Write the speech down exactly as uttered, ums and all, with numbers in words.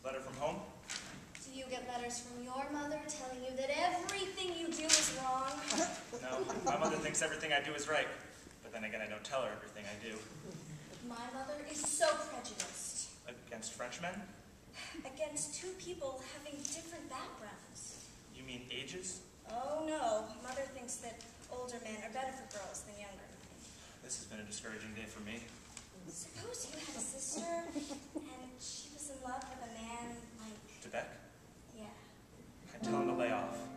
Letter from home? Do you get letters from your mother telling you that everything you do is wrong? No, my mother thinks everything I do is right. But then again, I don't tell her everything I do. My mother is so prejudiced. Against Frenchmen? Against two people having different backgrounds. You mean ages? Oh no, mother thinks that older men are better for girls than younger. This has been a discouraging day for me. Suppose you had a sister, and she was in love with a man like... DeBeck? Yeah. I'd tell him to lay off.